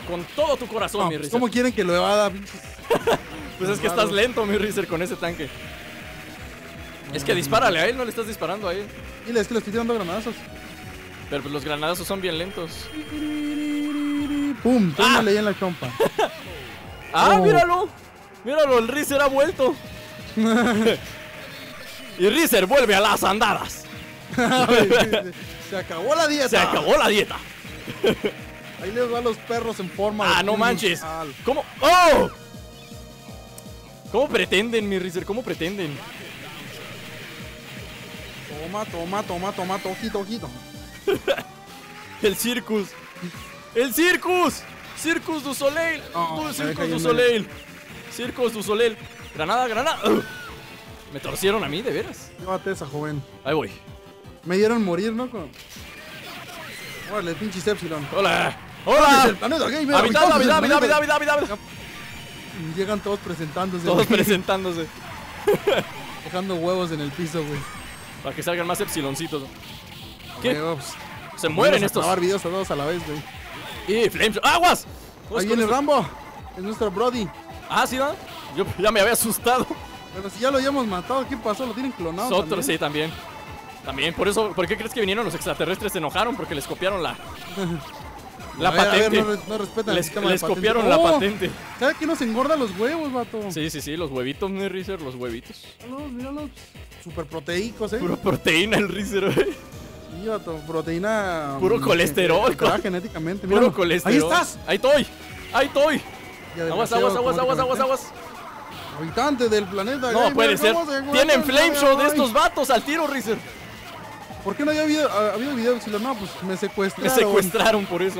con todo tu corazón, No, mi pues, Rizer. ¿cómo quieren que lo evada? Pues es que estás lento, mi Rizer, con ese tanque. Es que dispárale a él, no le estás disparando a él. Dile, es que le estoy tirando granadazos. Pero pues los granadazos son bien lentos. ¡Pum! Tómale ahí en la chompa. ¡Ah, Oh. míralo! Míralo, el Rizer ha vuelto. Y Rizer vuelve a las andadas. Se acabó la dieta. Se acabó la dieta. Ahí les va a los perros en forma de Ah, no pulmos. manches. Al- ¿Cómo? ¡Oh! ¿Cómo pretenden, mi Rizer? ¿Cómo pretenden? Toma, toma, toma, toma, toquito, toquito. El Circus. ¡El Circus! Circus du Soleil. No, Du me Circus deja du yendo. Soleil. Circus du Soleil. Granada, granada. Ugh. Me torcieron a mí, de veras. Llévate esa, joven. Ahí voy. Me dieron morir, ¿no? Con... Órale, pinches Epsilon. Hola. ¡Hola! El Hola. planeta gamer. Habitado, habitantes del habitado, habitado, planeta. habitado, habitado. Llegan todos presentándose. Todos güey. presentándose. Dejando huevos en el piso, güey. Para que salgan más epsiloncitos. ¿Qué? Güey, pues, Se mueren vamos a estos. grabar videos a todos a la vez, güey. Y Flames. ¡Aguas! Ahí viene Rambo. Es nuestro Brody. Ah, ¿sí, va? Yo ya me había asustado. Pero si ya lo habíamos matado, ¿qué pasó? ¿Lo tienen clonado? Nosotros sí, también? también. También, por eso, ¿por qué crees que vinieron los extraterrestres? Se enojaron porque les copiaron la, la A ver, a ver, patente. no, re- no respetan el les sistema de les patente. copiaron la ¡Oh! patente. ¿Sabe que nos engorda los huevos, vato? Sí, sí, sí, los huevitos, mi Rizer, los huevitos. Míralos, míralos. Super proteicos, eh. Puro proteína el Rizer, güey. Sí, vato, proteína. Puro mm, colesterol, alterada genéticamente. Puro míralo. colesterol. Ahí estás. Ahí estoy. Ahí estoy. Ya de Aguas, deseo aguas, aguas, aguas, aguas, aguas. Habitante del planeta. No gamer, puede ser. ¿cómo se Tienen encuentran? flame show de Ay, estos vatos al tiro, Rizer. ¿Por qué no había habido, ha habido video? Si lo no, pues me Me secuestraron. secuestraron por eso.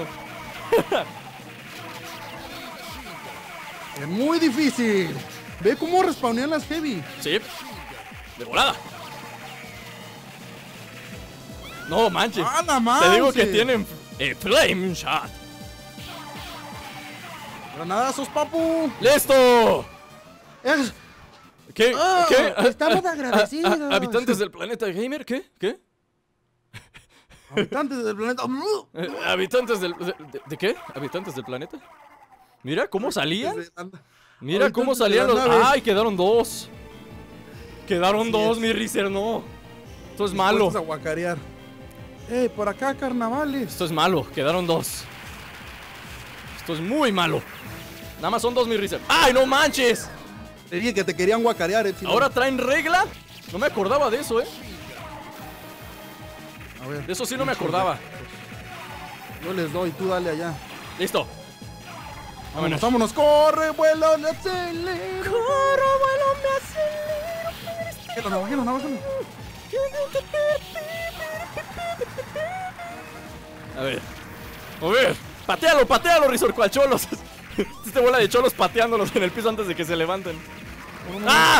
Es muy difícil. Ve cómo respawnean las heavy. Sí. De volada. No manches. ¡Ah, la Te digo manches! que tienen eh, flame shot. Granadazos, papu. ¡Listo! Es- ¿Qué? Ah, ¿Qué? estamos agradecidos. Ah, ah, ¿Habitantes del planeta gamer? ¿Qué? ¿Qué? Habitantes del planeta. Eh, ¿Habitantes del... De, de- ¿de qué? ¿Habitantes del planeta? Mira cómo salían. Mira cómo Habitantes de salían las los... naves. ¡Ay, quedaron dos! Quedaron Así dos, es. mi Rizer, no. Esto es malo. Vamos a guacarear. Eh, por acá, carnavales. Esto es malo, quedaron dos. Esto es muy malo. Nada más son dos, mi Rizer. ¡Ay, no manches! Te dije que te querían guacarear, Epsilon. ¿Ahora traen regla? No me acordaba de eso, ¿eh? A ver. De eso sí no me acordaba. Yo les doy, tú dale allá. Listo. Vámonos, vámonos. Corre, vuelo, le acelero. Corro, vuelo, me acelero. Bájalo, no, bájalo, no, bájalo. A ver. A ver. Patealo, patealo, Rizor, cual cholos. Este bola de cholos pateándolos en el piso antes de que se levanten. ¡Ah!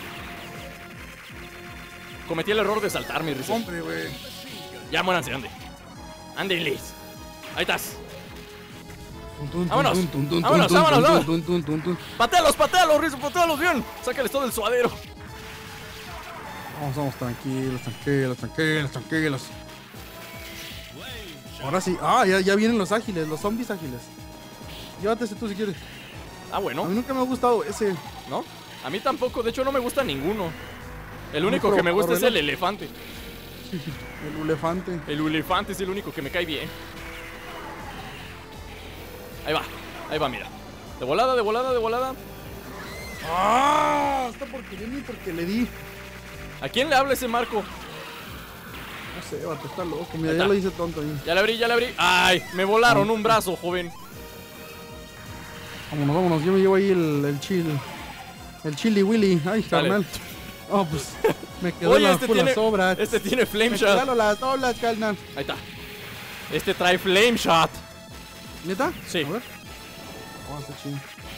Cometí el error de saltar, mi Rizor. Hombre, güey. Ya muéranse, Andy. Andy Liz. Ahí estás. Tun, tun, Vámonos. tun, tun, tun, Vámonos, tun, vámonos, tun, vámonos. tun, tun, tun, tun. Patealos, patealos, Rizor, patealos bien. Sácales todo el suadero. Vamos, vamos, tranquilos, tranquilos, tranquilos, tranquilos. Ahora sí. Ah, ya, ya vienen los ágiles, los zombies ágiles. Llévate ese tú si quieres. Ah, A bueno. mí nunca me ha gustado ese. ¿No? A mí tampoco, de hecho no me gusta ninguno. El No, único pero que me gusta por es el reloj. elefante. El elefante. El elefante es el único que me cae bien. Ahí va, ahí va, mira. De volada, de volada, de volada. ¡Ah! Está porque le di, porque le di. ¿A quién le habla ese Marco? No sé, vato, está loco. Mira, Ahí ya está. lo hice tonto ahí. Ya le abrí, ya le abrí. ¡Ay! Me volaron un brazo, joven. Vámonos, vámonos. Yo me llevo ahí el, el chill. El chili willy. Ay, Dale. carnal. Oh, pues. Me quedó Oye, la, este con tiene, las sobras. este tiene flame Me shot. quedaron las olas, carnal. Ahí está. Este trae flame shot. ¿Neta? Sí. A ver. Oh, está chido.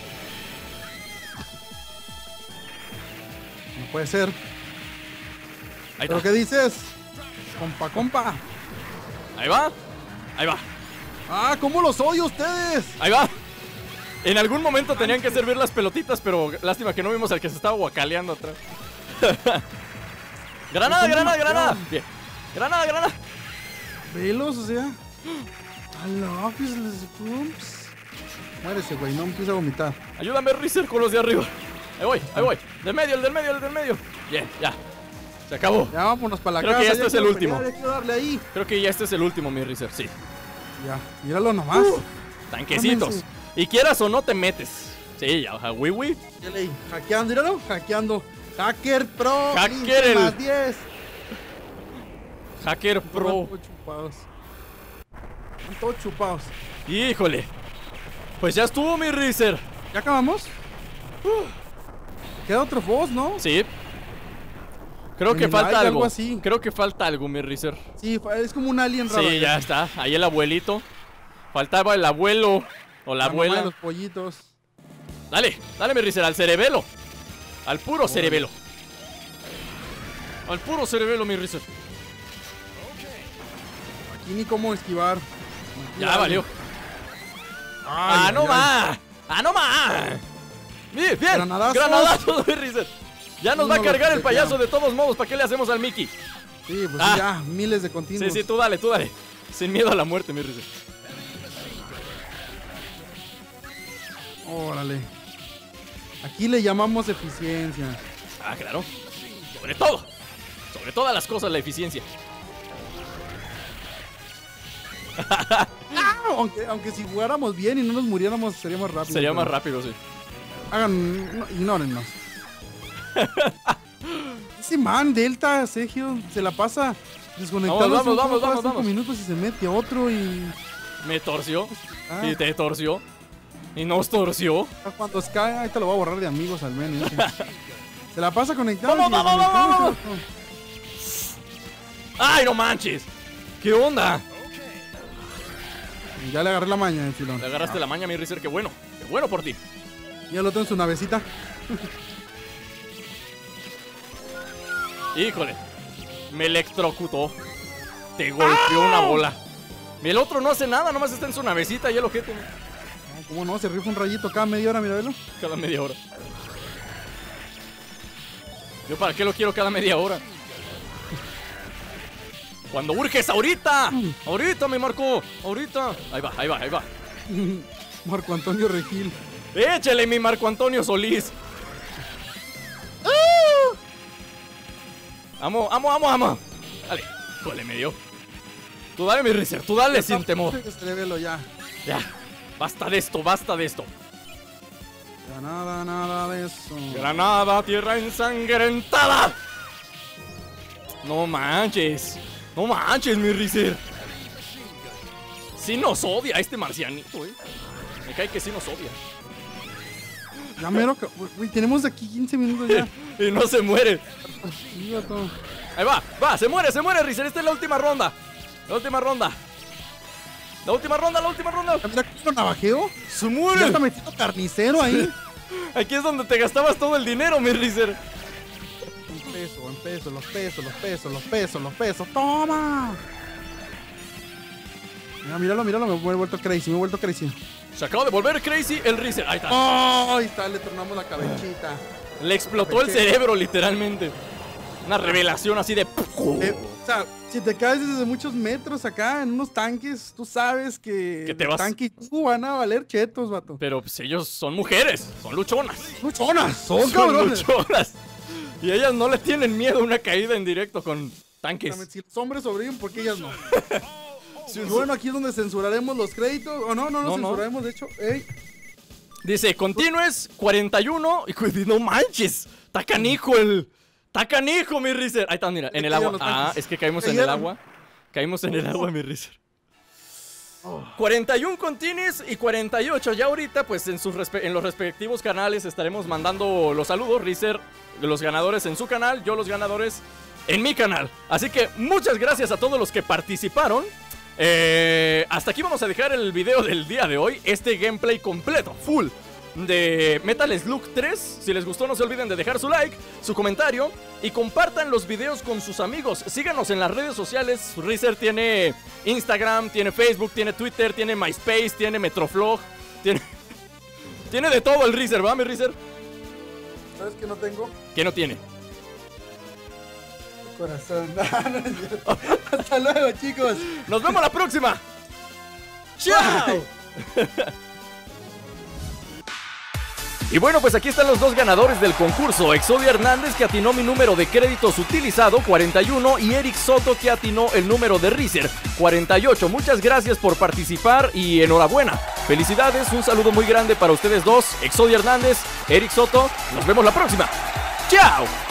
No puede ser. Ahí ¿Pero está. qué dices? Compa, compa. Ahí va. Ahí va. Ah, ¿cómo los odio a ustedes? Ahí va. En algún momento tenían que servir las pelotitas, pero lástima que no vimos al que se estaba guacaleando atrás. Granada, granada, granada. Bien. Granada, granada. Velos, o sea. I love you, les pumps. Muérese, güey, no empieza a vomitar. Ayúdame, Rizer, con los de arriba. Ahí voy, ahí voy. Del medio, el del medio, el del medio. Bien, ya. Se acabó. Ya vámonos para la Creo casa. que ya este ya es el quiero último. pelear, ya quiero darle ahí. Creo que ya este es el último, mi Rizer, sí. Ya, míralo nomás. Uh, tanquecitos. Tómense. Y quieras o no te metes. Sí, ya, ja, oui, oui. Ya leí. Hackeando, míralo, hackeando. Hacker Pro. Hacker Lince el- más diez. Hacker Pro. Están todos chupados. Están todos chupados. Híjole. Pues ya estuvo, mi Rizer. ¿Ya acabamos? Queda otro boss, ¿no? Sí. Creo En que el falta like, algo. algo así. Creo que falta algo, mi Rizer. Sí, fa- es como un alien raro. Sí, ya está. Ahí el abuelito. Faltaba el abuelo o la La mamá de abuela. los pollitos. Dale, dale, mi Rizer, al cerebelo. Al puro cerebelo. Al puro cerebelo, mi Rizer. Aquí ni cómo esquivar. Ya valió. Ay, ¡Ah, ay, no ay. más! ¡Ah, no más! Bien, bien. Granadazos. Granadazo, mi Rizer. Ya nos va a Uno lo cargar el pequeño. payaso de todos modos. ¿Para qué le hacemos al Mickey? Sí, pues Ah. sí, ya, miles de continuos. Sí, sí, tú dale, tú dale. Sin miedo a la muerte, mi Rizer. Órale. Aquí le llamamos eficiencia. Ah, claro. Sobre todo. Sobre todas las cosas, la eficiencia. Ah, aunque, aunque si jugáramos bien y no nos muriéramos, sería más rápido. Sería pero- más rápido, sí. Hagan, no, ignórennos. Ese man, Delta, Sergio, se la pasa desconectado. Vamos, hace un vamos, juego vamos, cada cinco vamos. minutos y se mete otro y... Me torció. Ah, Y te torció. Y nos torció. cuando cae, ahí te lo voy a borrar de amigos al menos. Se la pasa conectado. Vamos, y vamos, desconectado, vamos, ese vato. ¡Ay, no manches! ¿Qué onda? Ya le agarré la maña, filón. Le agarraste la maña, mi Rizer. Qué bueno. Qué bueno por ti. Ya lo tengo en su navecita. Híjole. Me electrocutó. Te golpeó una bola. Y el otro no hace nada, nomás está en su navecita y el ojete. No, ¿cómo no? Se rifa un rayito cada media hora, mira, velo. Cada media hora. ¿Yo para qué lo quiero cada media hora? Cuando urges, ahorita. Ahorita me marcó. Ahorita. Ahí va, ahí va, ahí va. Marco Antonio Regil. Échale, mi Marco Antonio Solís. Amo, amo, amo, amo. Dale, cole, me dio. Tú dale, mi Rizer, tú dale sin temor. Este velo ya. Ya, basta de esto, basta de esto. Ya nada, nada de eso. Granada, tierra ensangrentada. No manches. No manches, mi Rizer. Sí nos odia este marcianito, eh. Me cae que sí nos odia. Ya mero, ca- güey, tenemos aquí quince minutos ya. Y no se muere. Sí, vato. Ahí va, va, se muere, se muere, Rizer. Esta es la última ronda. La última ronda. La última ronda, la última ronda. Mira, ¿qué lo navajeo? Se Ya muere. está metido carnicero ahí. Aquí es donde te gastabas todo el dinero, mi Rizer. Un peso, un peso, los pesos, los pesos, los pesos, los pesos. ¡Toma! Mira, míralo, míralo, me he vuelto crazy, me he vuelto crazy. Se acaba de volver crazy el Rizer. Ahí está. ¡Oh! Ahí está, le tornamos la cabechita. Le explotó el cerebro, literalmente. Una revelación así de. Eh, o sea, si te caes desde muchos metros acá en unos tanques, tú sabes que, Que te el vas- tanque y tú van a valer chetos, vato. Pero pues ellos son mujeres, son luchonas. ¡Luchonas! ¡Son Son cabrones! luchonas. Y ellas no le tienen miedo a una caída en directo con tanques. Si los hombres sobreviven, ¿por qué ellas no? Y bueno, aquí es donde censuraremos los créditos. O no, no, no, No, no. censuraremos, de hecho. Ey, Dice, continues cuarenta y uno. Y cu- no manches. Está canijo el. Está canijo, mi Rizer. Ahí está, mira, en el cayeron agua. los Ah, tanques. es que caímos en el Cayeron. agua. Caímos en el agua, mi Rizer. cuarenta y uno continues y cuarenta y ocho. Ya ahorita, pues en, sus respe- en los respectivos canales estaremos mandando los saludos. Rizer, los ganadores en su canal, yo los ganadores en mi canal. Así que muchas gracias a todos los que participaron. Eh, hasta aquí vamos a dejar el video del día de hoy. Este gameplay completo, full, de Metal Slug tres. Si les gustó, no se olviden de dejar su like, su comentario y compartan los videos con sus amigos. Síganos en las redes sociales. Rizer tiene Instagram, tiene Facebook, tiene Twitter, tiene MySpace, tiene Metroflog, tiene, tiene de todo el Rizer, ¿va, mi Rizer? ¿sabes qué no tengo? ¿Qué no tiene? Corazón. No, no es cierto. Hasta luego, chicos. Nos vemos la próxima. ¡Chao! Y bueno, pues aquí están los dos ganadores del concurso. Exodia Hernández, que atinó mi número de créditos utilizado, cuarenta y uno, y Eric Soto, que atinó el número de Reezer, cuarenta y ocho. Muchas gracias por participar y enhorabuena. Felicidades, un saludo muy grande para ustedes dos, Exodia Hernández, Eric Soto. Nos vemos la próxima. ¡Chao!